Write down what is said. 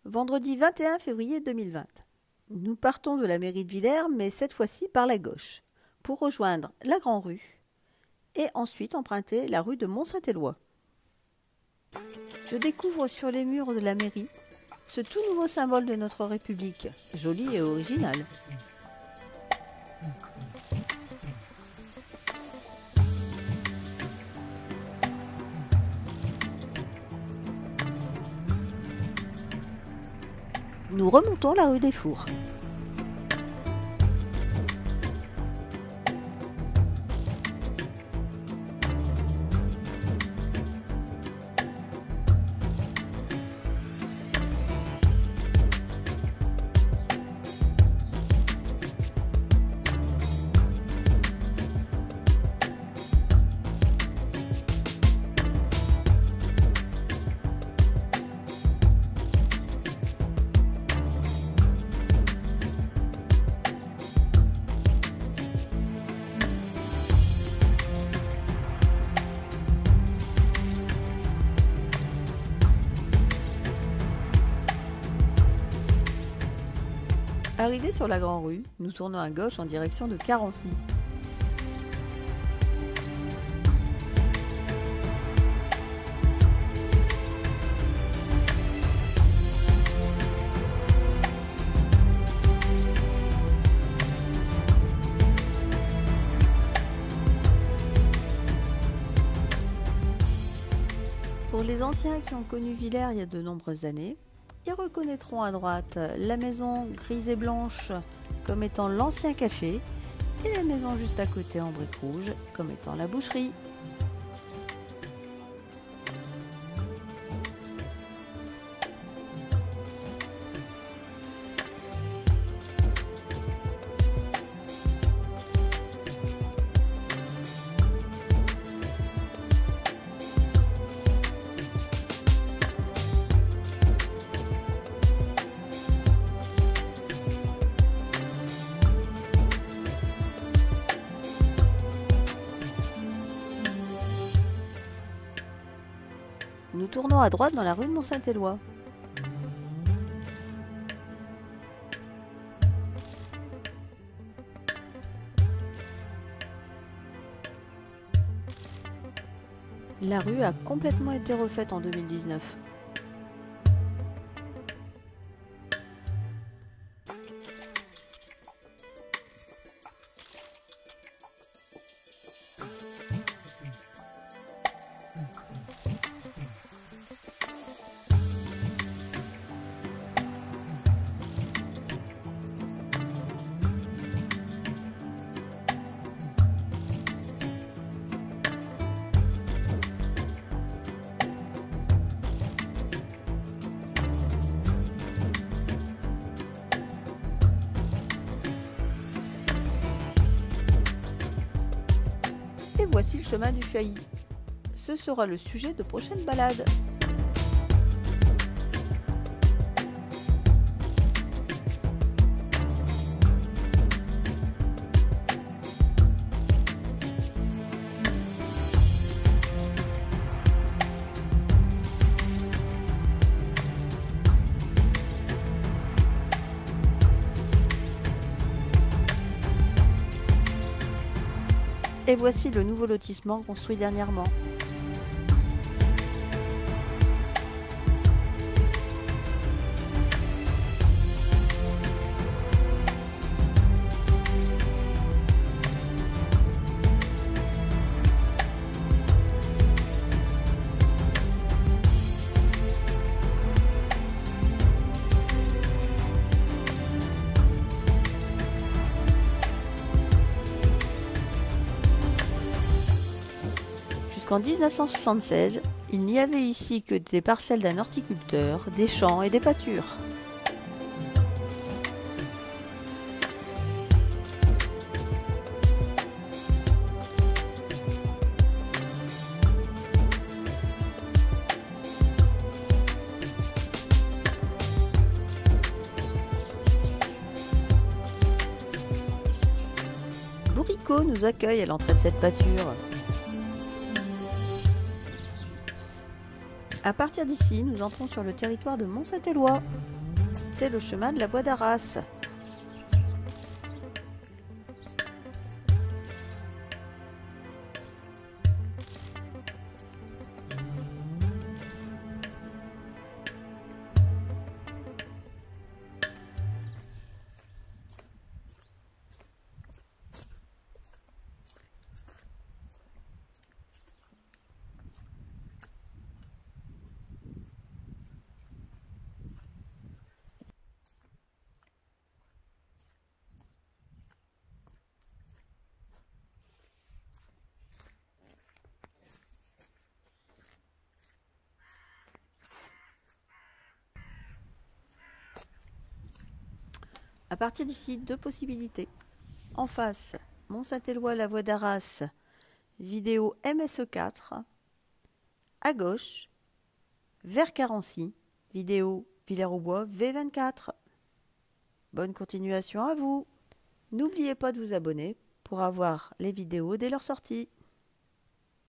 Vendredi 21 février 2020. Nous partons de la mairie de Villers, mais cette fois-ci par la gauche, pour rejoindre la Grand-Rue et ensuite emprunter la rue de Mont-Saint-Éloi. Je découvre sur les murs de la mairie ce tout nouveau symbole de notre République, joli et original. Nous remontons la rue des Fours. Arrivés sur la Grand-Rue, nous tournons à gauche en direction de Carency. Pour les anciens qui ont connu Villers il y a de nombreuses années, ils reconnaîtront à droite la maison grise et blanche comme étant l'ancien café et la maison juste à côté en briques rouges comme étant la boucherie. Nous tournons à droite dans la rue de Mont-Saint-Éloi. La rue a complètement été refaite en 2019. Et voici le chemin du Failly. Ce sera le sujet de prochaines balades. Et voici le nouveau lotissement construit dernièrement. Jusqu'en 1976, il n'y avait ici que des parcelles d'un horticulteur, des champs et des pâtures. Bourricot nous accueille à l'entrée de cette pâture. À partir d'ici, nous entrons sur le territoire de Mont-Saint-Éloi. c'est le chemin de la voie d'Arras. À partir d'ici, deux possibilités. En face, Mont-Saint-Éloi, la voie d'Arras, vidéo MSE4. À gauche, vers Carency, vidéo Villers-aux-Bois V24. Bonne continuation à vous. N'oubliez pas de vous abonner pour avoir les vidéos dès leur sortie.